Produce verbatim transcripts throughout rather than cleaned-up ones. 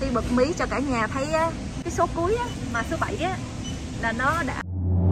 Thi bật mí cho cả nhà thấy á, cái số cuối á, mà số bảy á là nó đã.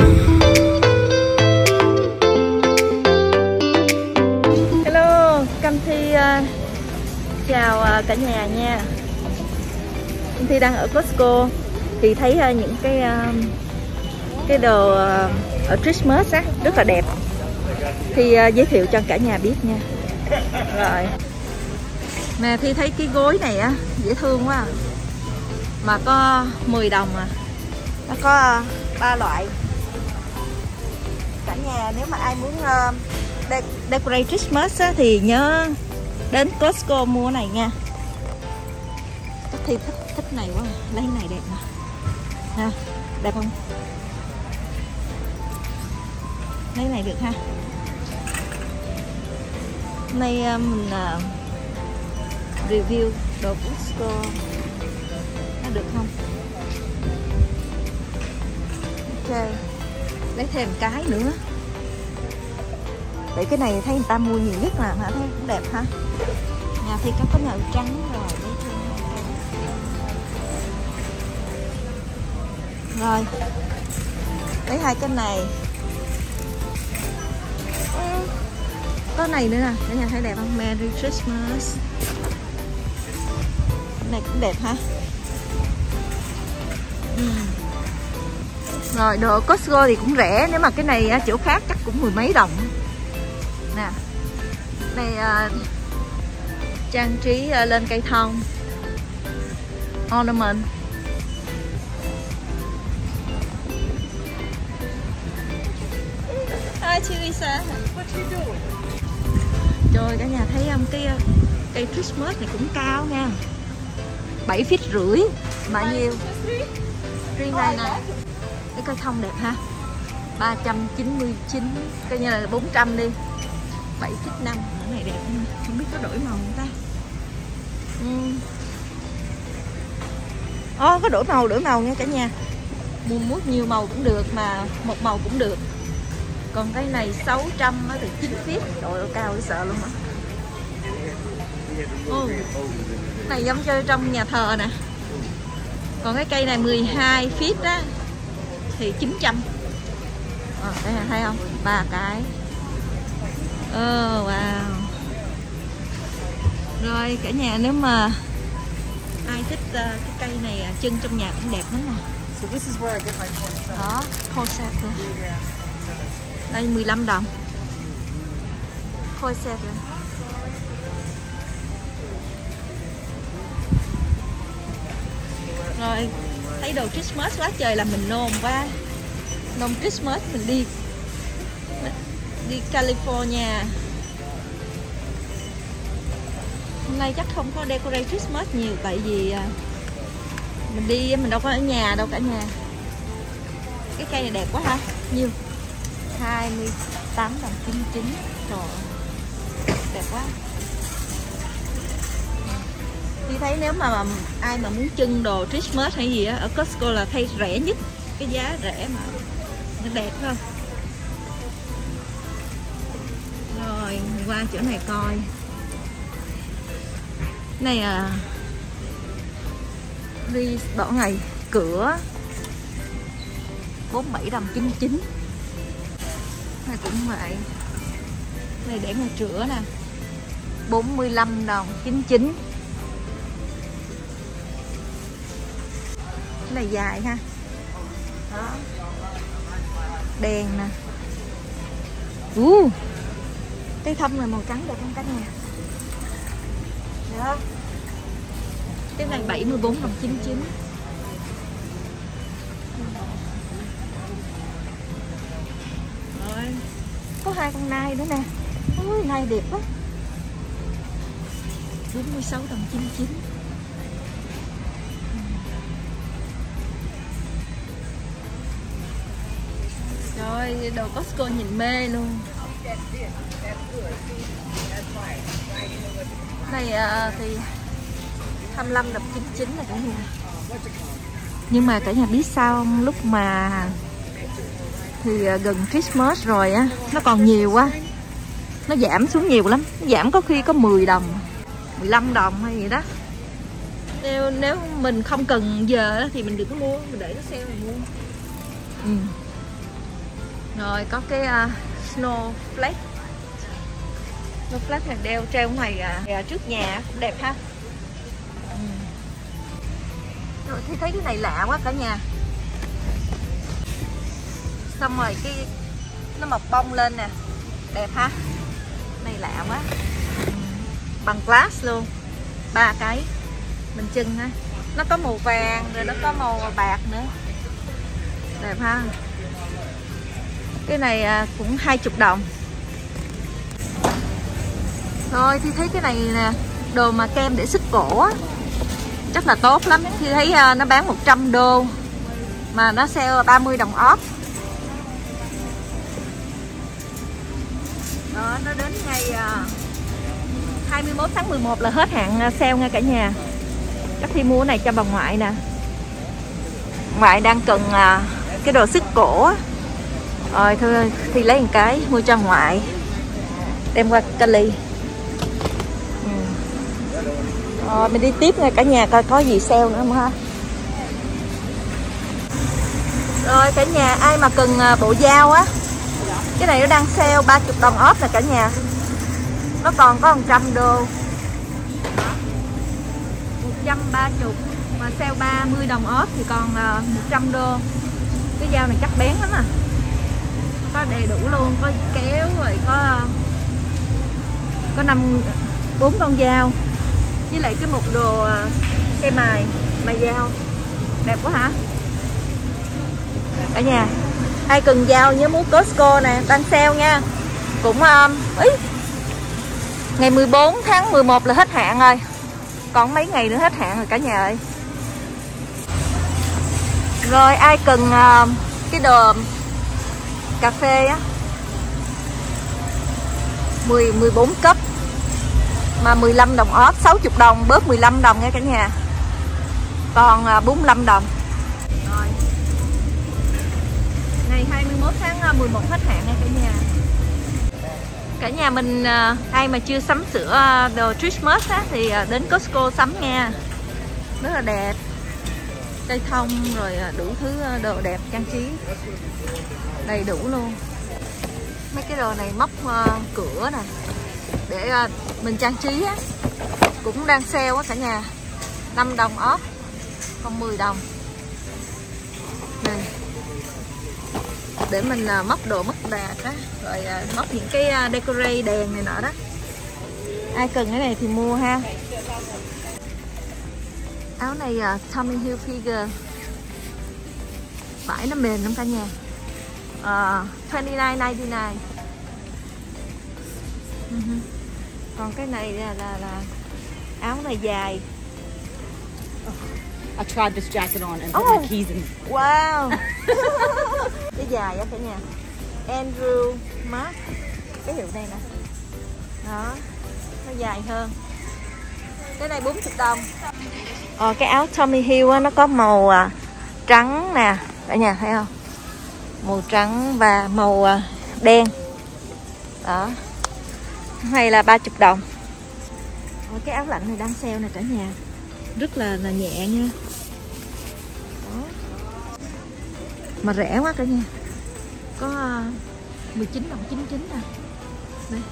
Hello, Cam Thi uh, chào uh, cả nhà nha. Cam Thi đang ở Costco thì thấy uh, những cái uh, cái đồ uh, ở Christmas á rất là đẹp. Thì uh, giới thiệu cho cả nhà biết nha. Rồi. Nè, Thi thấy cái gối này á dễ thương quá à. Mà có mười đồng à. Nó có ba loại. Cả nhà nếu mà ai muốn uh, de decorate Christmas á, thì nhớ đến Costco mua này nha. Thì thích thích này quá, lấy này đẹp mà. Ha, đẹp không? Lấy này được ha. Hôm nay uh, mình uh, review đồ Costco. Nó được không? Ok. Lấy thêm cái nữa. Để cái này thấy người ta mua nhiều nhất mà, hả? Thấy cũng đẹp ha. Nhà thì có có màu trắng rồi. Lấy thêm hai cái. Rồi. Lấy hai cái này. Có này nữa nè, cả nhà thấy đẹp không? Merry Christmas. Cái này cũng đẹp ha. Ừ. Rồi đồ Costco thì cũng rẻ. Nếu mà cái này chỗ khác chắc cũng mười mấy đồng. Nè. Đây uh, trang trí uh, lên cây thông. Ornament. Hi Teresa. What you doing? Trời, cả nhà thấy không? Cái cây Christmas này cũng cao nha. bảy feet rưỡi. Bao nhiêu? Riêng này nè. Cái cây thông đẹp ha. ba trăm chín mươi chín. Coi như là bốn trăm đi. bảy feet năm. Cái này đẹp không? Không biết có đổi màu không ta? Ồ, oh, có đổi màu, đổi màu nha cả nhà. Mua mút nhiều màu cũng được, mà một màu cũng được. Còn cái này sáu trăm thì chín feet. Trời ơi, cao để sợ luôn á. Oh, cái này giống chơi trong nhà thờ nè. Còn cái cây này mười hai feet á thì chín trăm. Ờ, đây là thấy không? Ba cái. Oh, wow. Rồi cả nhà nếu mà ai thích uh, cái cây này chân trong nhà cũng đẹp lắm nè. Đó, khô set luôn. Đây mười lăm đồng. Khôi set luôn. Rồi, thấy đồ Christmas quá trời là mình nôn quá. Nôn Christmas mình đi Đi California. Hôm nay chắc không có decorate Christmas nhiều. Tại vì mình đi, mình đâu có ở nhà đâu cả nhà. Cái cây này đẹp quá ha. Nhiêu? hai mươi tám đồng chín mươi chín. Trời ơi, đẹp quá. Thì thấy nếu mà, mà ai mà muốn trưng đồ Christmas hay gì á, ở Costco là thấy rẻ nhất. Cái giá rẻ mà nó đẹp không? Rồi qua chỗ này coi. Này à, ly đỏ ngày cửa bốn mươi bảy đồng chín mươi chín. Này cũng vậy. Này để ngoài rửa nè, bốn mươi lăm đồng chín mươi chín. Cái này dài ha. Đó. Đèn nè. Uh, cây thông này màu trắng đẹp không cả nhà? Đó. Cái này bảy mươi bốn đồng chín mươi chín. Rồi. Có hai con nai nữa nè. Ôi, nai đẹp quá. bốn mươi sáu đồng chín mươi chín. Rồi, đồ Costco nhìn mê luôn. Này uh, thì hai mươi lăm đồng chín mươi chín là cả nhà. Nhưng mà cả nhà biết sao không? Lúc mà thì uh, gần Christmas rồi á, nó còn nhiều quá. Nó giảm xuống nhiều lắm. Nó giảm có khi có mười đồng, mười lăm đồng hay gì đó. Nếu, nếu mình không cần giờ thì mình đừng có mua, mình để nó sale mình mua. Ừ. Rồi có cái uh, snowflake. Snowflake này đeo treo ngoài uh, trước nhà cũng đẹp ha. Ừ. Rồi thấy thấy cái này lạ quá cả nhà. Xong rồi cái nó mọc bông lên nè, đẹp ha. Này lạ quá. Ừ. Bằng glass luôn, ba cái mình trưng ha. Nó có màu vàng rồi nó có màu bạc nữa, đẹp ha. Cái này cũng hai mươi đồng. Rồi thì thấy cái này nè, đồ mà kem để xích cổ á, chắc là tốt lắm. Thì thấy nó bán một trăm đô mà nó sale ba mươi đồng off. Đó, nó đến ngày hai mươi mốt tháng mười một là hết hạn sale nha cả nhà. Chắc Thi mua cái này cho bà ngoại nè. Ngoại đang cần cái đồ xích cổ á. Rồi thôi thì lấy một cái mua cho ngoại, đem qua Cali. Ừ. Rồi mình đi tiếp nha cả nhà, coi có gì sale nữa không ha. Rồi cả nhà, ai mà cần bộ dao á, cái này nó đang sale ba mươi đồng off nè cả nhà. Nó còn có một trăm đô, một trăm ba mươi mà sale ba mươi đồng off thì còn một trăm đô. Cái dao này chắc bén lắm à. Có đầy đủ luôn, có kéo rồi có có năm bốn con dao với lại cái một đồ cây mài mài dao đẹp quá hả cả nhà. Ai cần dao nhớ mua Costco nè, đang sale nha. Cũng um, ý, ngày mười bốn tháng mười một là hết hạn rồi, còn mấy ngày nữa hết hạn rồi cả nhà ơi. Rồi ai cần uh, cái đồ cà phê á, mười, mười bốn cấp mà mười lăm đồng off, sáu mươi đồng bớt mười lăm đồng nha cả nhà. Còn bốn mươi lăm đồng. Rồi. Ngày hai mươi mốt tháng mười một hết hạn nha cả nhà. Cả nhà mình ai mà chưa sắm sửa đồ Christmas á thì đến Costco sắm nha. Rất là đẹp. Cây thông rồi đủ thứ đồ đẹp trang trí. Đầy đủ luôn. Mấy cái đồ này móc uh, cửa nè để uh, mình trang trí á, cũng đang sale á cả nhà. Năm đồng off, còn mười đồng này, để mình uh, móc đồ móc bạc á, rồi uh, móc những cái uh, decorate đèn này nọ đó. Ai cần cái này thì mua ha. Áo này uh, Tommy Hilfiger, vải nó mềm lắm cả nhà. Uh, hai mươi chín chín mươi chín. Uh-huh. Còn cái này là, là là áo này dài. I tried this jacket on and put oh. my keys in. Wow. Cái dài á cả nhà. Andrew Mark, cái hiệu này nè. Đó, nó dài hơn. Cái này bốn mươi đồng. Ờ, cái áo Tommy Hill á, nó có màu à, trắng nè cả nhà thấy không? Màu trắng và màu à, đen. Đó. Này là ba mươi đồng. Ở cái áo lạnh này đang sale nè cả nhà. Rất là, là nhẹ nha. Đó. Mà rẻ quá cả nhà. Có uh, mười chín đồng chín mươi chín nè. Đây.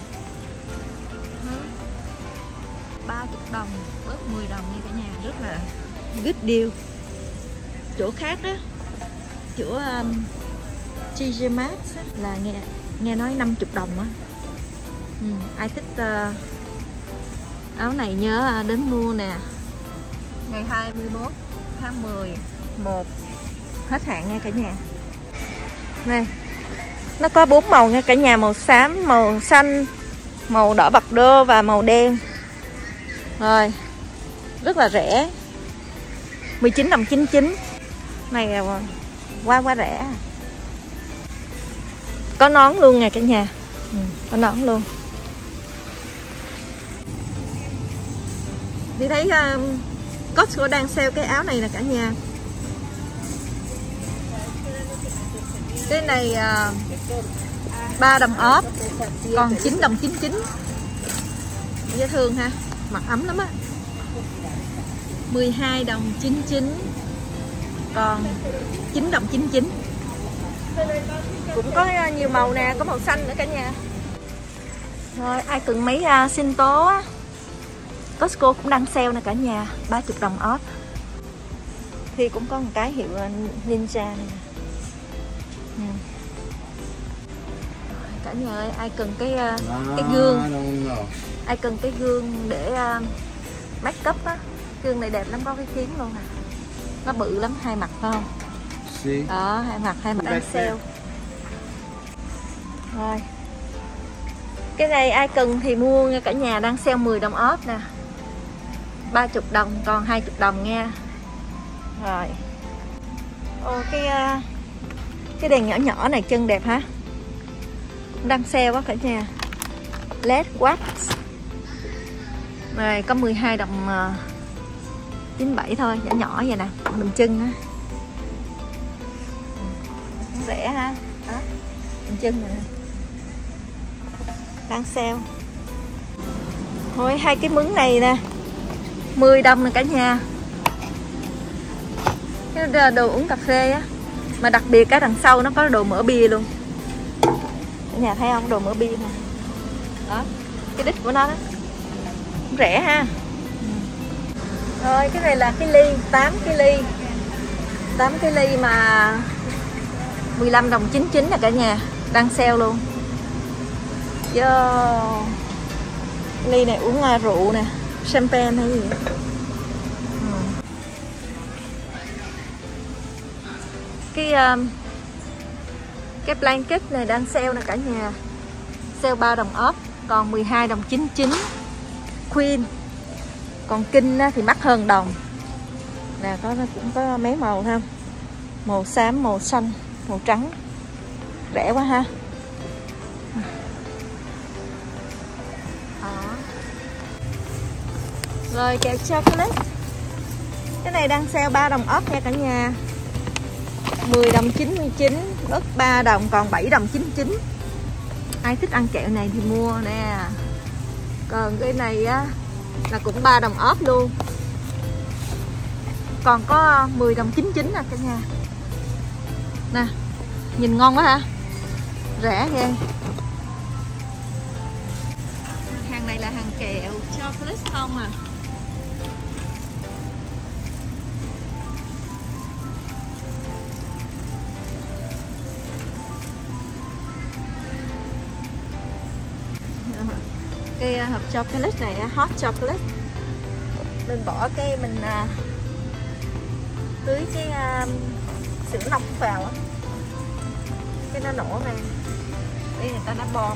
ba mươi đồng bớt mười đồng nha cả nhà. Rất là good deal. Chỗ khác á, chỗ um, tê giê Maxx là nghe nghe nói năm mươi đồng á. Ừ, ai thích uh, áo này nhớ đến mua nè. Ngày hai mươi mốt tháng mười một hết hạn nha cả nhà. Này, nó có bốn màu nha cả nhà, màu xám, màu xanh, màu đỏ bạc đô và màu đen. Rồi, rất là rẻ, mười chín đồng chín mươi chín. Này là quá quá rẻ. Có nón luôn nha cả nhà. Ừ, có nón luôn. Thì thấy uh, Costco đang sale cái áo này nè cả nhà. Cái này uh, ba đồng off, còn chín đồng chín mươi chín. Dễ thương ha, mặc ấm lắm á. mười hai đồng chín mươi chín, còn chín đồng chín mươi chín. Cũng có nhiều màu nè, có màu xanh nữa cả nhà. Rồi ai cần mấy uh, sinh tố á, Costco cũng đang sale nè cả nhà, ba mươi đồng off. Thì cũng có một cái hiệu Ninja này nè. Ừ. Cả nhà ơi, ai cần cái uh, cái gương, ai cần cái gương để uh, make up á, gương này đẹp lắm, có cái kiến luôn nè, nó bự lắm, hai mặt phải không? Đó, hai mặt, hai mặt đang sale. Rồi, cái này ai cần thì mua nha cả nhà, đang sale mười đồng off nè, ba mươi đồng còn hai mươi đồng nha. Rồi, ô cái uh, cái đèn nhỏ nhỏ này chân đẹp hả, đang sale quá cả nhà, led wax này có mười hai đồng uh, chín mươi bảy thôi, nhỏ nhỏ vậy nè, mình chân á, rẻ ha, đó, mình chân này đang sale. Thôi hai cái mứng này nè, mười đồng nè cả nhà, cái đồ uống cà phê á, mà đặc biệt cái đằng sau nó có đồ mỡ bia luôn. Cả nhà thấy không, đồ mỡ bia nè, đó, cái đít của nó đó, cũng rẻ ha. Rồi cái này là cái ly, tám cái ly, tám cái ly mà mười lăm đồng chín mươi chín nè cả nhà, đang sale luôn. Yo. Ly này uống uh, rượu nè, champagne hay gì vậy? Ừ. Cái um, cái blanket này đang sale nè cả nhà, sale ba đồng off, còn mười hai đồng chín mươi chín. Queen, còn King thì mắc hơn đồng nè, có nó cũng có mấy màu ha, màu xám, màu xanh, màu trắng, rẻ quá ha. Đó. Rồi kẹo chocolate, cái này đang sale ba đồng off nha cả nhà, mười đồng chín mươi chín, ớt ba đồng còn bảy đồng chín mươi chín. Ai thích ăn kẹo này thì mua nè. Còn cái này á là cũng ba đồng off luôn, còn có mười đồng chín mươi chín nè cả nhà. Nè, nhìn ngon quá ha, rẻ ghê. Hàng này là hàng kẹo chocolate không à. Cái hộp chocolate này, hot chocolate, mình bỏ cái mình uh, tưới cái uh, sữa nóng vào á, cái nó nổ này, đây người ta đã bom.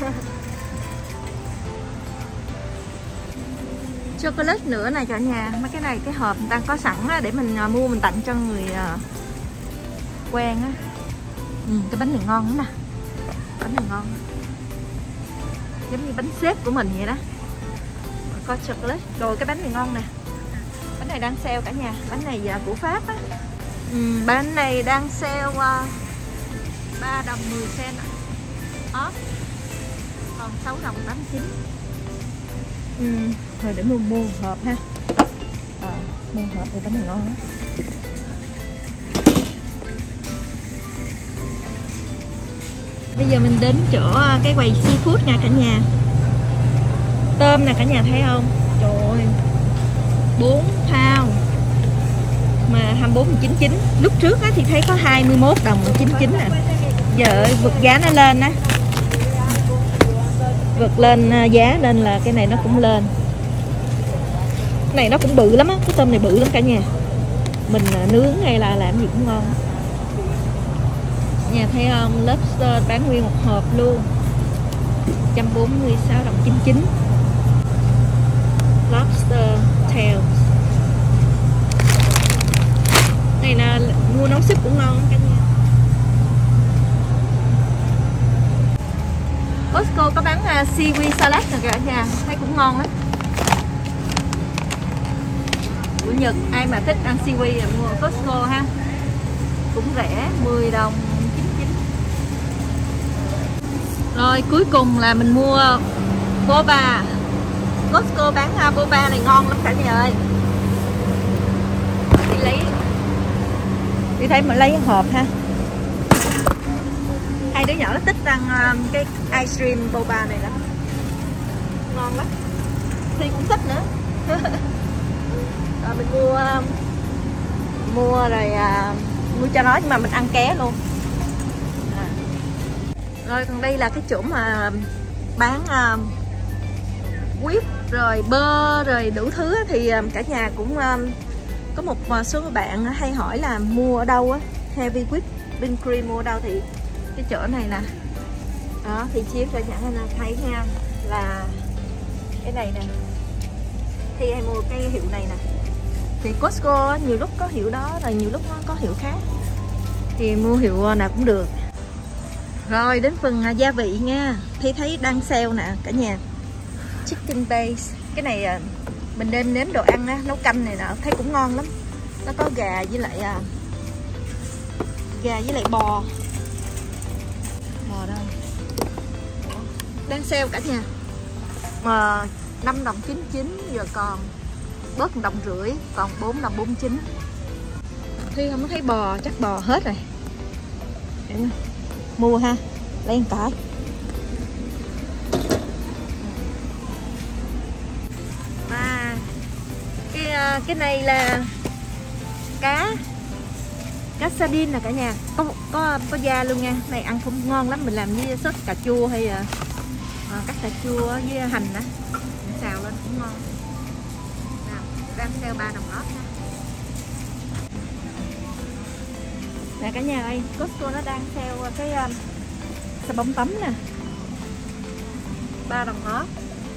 Chocolate nữa này cả nhà, mấy cái này cái hộp người ta có sẵn á, để mình uh, mua mình tặng cho người uh, quen á. Ừ, cái bánh này ngon lắm nè, bánh này ngon, giống như bánh xếp của mình vậy đó, có chocolate. Rồi cái bánh này ngon nè, bánh này đang sale cả nhà, bánh này là của Pháp á. Ừ, bánh này đang sale uh, ba đồng mười cent off, còn sáu đồng tám mươi chín. Ừ, thôi để mua mua hộp ha, à, mua hộp thì bánh này ngon đó. Bây giờ mình đến chỗ cái quầy seafood nha cả nhà. Tôm nè cả nhà thấy không? Trời ơi, bốn pound mà hai mươi bốn đồng chín mươi chín. Lúc trước á, thì thấy có hai mươi mốt đồng chín mươi chín nè. Giờ vượt giá nó lên á, vượt lên giá nên là cái này nó cũng lên. Cái này nó cũng bự lắm á, cái tôm này bự lắm cả nhà. Mình nướng hay là làm gì cũng ngon. Nhà thấy không, lobster bán nguyên một hộp luôn, một trăm bốn mươi sáu đồng chín mươi chín. Lobster tails này là mua nấu súp cũng ngon cả nhà. Costco có bán uh, seaweed salad nè cả nhà, thấy cũng ngon lắm. Của Nhật, ai mà thích ăn seaweed là mua Costco ha, cũng rẻ, mười đồng chín mươi chín. Rồi cuối cùng là mình mua boba. Costco bán uh, boba này ngon lắm cả nhà ơi. Đi thấy mà lấy hộp ha. Hai đứa nhỏ nó thích ăn um, cái ice cream boba này lắm, ngon lắm. Thì cũng thích nữa. Rồi mình mua um, mua rồi uh, mua cho nó, nhưng mà mình ăn ké luôn. À. Rồi còn đây là cái chỗ mà bán uh, whip rồi bơ rồi đủ thứ á, thì uh, cả nhà cũng uh, có một số bạn hay hỏi là mua ở đâu á, heavy whipping cream mua ở đâu, thì cái chỗ này nè. Đó thì chiếu cho nhà là thấy nha, là cái này nè, thì hay mua cái hiệu này nè. Thì Costco nhiều lúc có hiệu đó, rồi nhiều lúc nó có hiệu khác, thì mua hiệu nào cũng được. Rồi đến phần gia vị nha, thì thấy đang sale nè cả nhà. Chicken base, cái này mình nên nếm đồ ăn á, nấu canh này nè, thấy cũng ngon lắm. Nó có gà với lại à, gà với lại bò. Bò đâu? Đang sale cả nhà. Mà năm đồng chín mươi chín, giờ còn bớt một đồng rưỡi, còn bốn đồng bốn mươi chín. Thi không có thấy bò, chắc bò hết rồi. Mua ha, lấy một cái. À, cái cái này là cá cá sardine nè cả nhà, có có có da luôn nha. Này ăn cũng ngon lắm, mình làm với sốt cà chua hay à, cắt cà chua với hành á, xào lên cũng ngon. Nào, đang sale ba đồng ớt nha. Nè cả nhà ơi, Costco nó đang sale cái um, xà bông tắm nè, ba đồng ớt.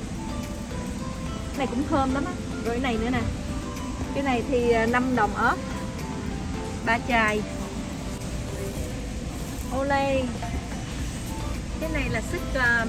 Này cũng thơm lắm á. Rồi cái này nữa nè, cái này thì năm đồng ớt, ba chai. Olay, cái này là sức uh,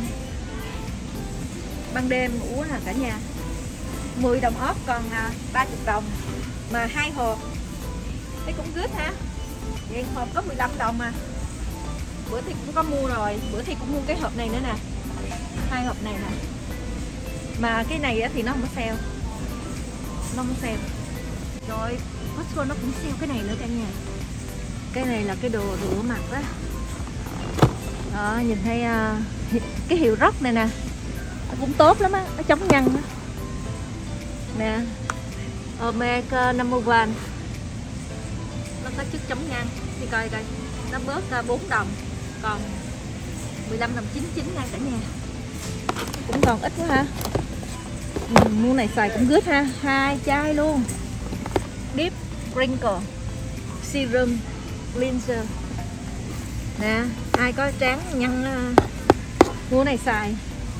ban đêm ngủ hả cả nhà. Mười đồng ớt còn uh, ba mươi đồng, mà hai hộp thấy cũng good ha. Vậy hộp có mười lăm đồng mà. Bữa thì cũng có mua rồi, bữa thì cũng mua cái hộp này nữa nè, hai hộp này nè. Mà cái này thì nó không có sale, nó không sale. Rồi Costco nó cũng sale cái này nữa cả nhà. Cái này là cái đồ rửa mặt đó. Đó, nhìn thấy uh, cái hiệu Rock này nè, nó cũng tốt lắm á, nó chống nhăn á. Nè, Omega number one, nó có chất chống nhăn. Thì coi coi, nó bớt uh, bốn đồng, còn mười lăm đồng chín mươi chín nha cả nhà. Cũng còn ít quá ha. Ừ, mua này xài cũng good ha, hai chai luôn. Deep Wrinkle Serum Cleanser nè, ai có trán nhăn uh, mua này xài.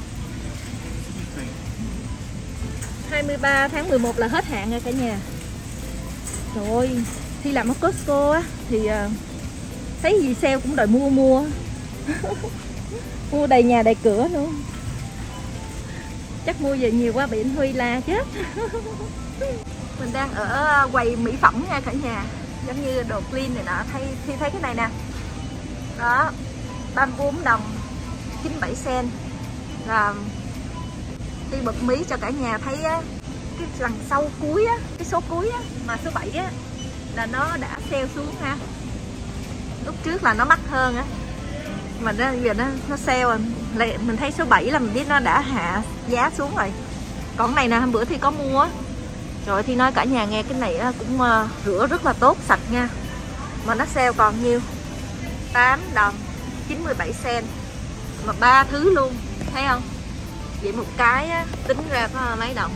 Hai mươi ba tháng mười một là hết hạn rồi cả nhà. Rồi khi làm ở Costco á thì uh, thấy gì sale cũng đòi mua mua mua đầy nhà đầy cửa luôn. Chắc mua về nhiều quá bị anh Huy la chết. Mình đang ở quầy mỹ phẩm nha cả nhà, giống như đồ clean này nọ. Thấy thì thấy cái này nè, đó, ba mươi bốn đồng chín mươi bảy cent. Là khi bật mí cho cả nhà thấy á, cái lần sau cuối á, cái số cuối á, mà số bảy á, là nó đã sale xuống ha. Lúc trước là nó mắc hơn á, mà nó giờ nó nó sale rồi. Mình thấy số bảy là mình biết nó đã hạ giá xuống rồi. Còn này nè, hôm bữa thì có mua. Rồi thì nói cả nhà nghe, cái này cũng uh, rửa rất là tốt, sạch nha. Mà nó sale còn nhiêu, tám đồng chín mươi bảy cent, mà ba thứ luôn, thấy không? Vậy một cái á, tính ra có mấy đồng,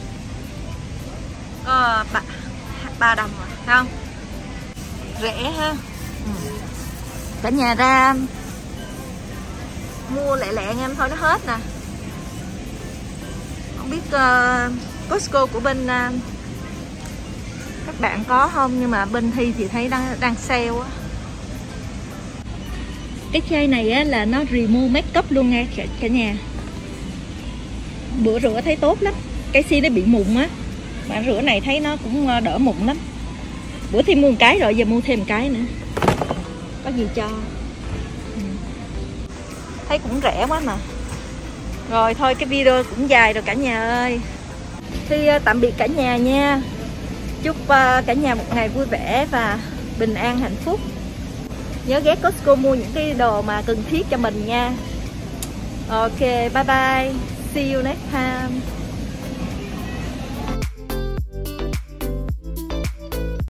có ba đồng rồi, thấy không? Rẻ ha. Ừ. Cả nhà ra mua lẹ lẹ em thôi, nó hết nè. Không biết uh, Costco của bên uh, các bạn có không, nhưng mà bên Thi thì thấy đang đang sale á. Cái chai này á là nó remove makeup luôn nha cả, cả nhà. Bữa rửa thấy tốt lắm, cái xi nó bị mụn á, mà rửa này thấy nó cũng đỡ mụn lắm. Bữa Thi mua một cái rồi, giờ mua thêm một cái nữa, có gì cho. Ừ. Thấy cũng rẻ quá mà. Rồi thôi cái video cũng dài rồi cả nhà ơi. Thì tạm biệt cả nhà nha. Chúc cả nhà một ngày vui vẻ và bình an, hạnh phúc. Nhớ ghé Costco mua những cái đồ mà cần thiết cho mình nha. Ok, bye bye. See you next time.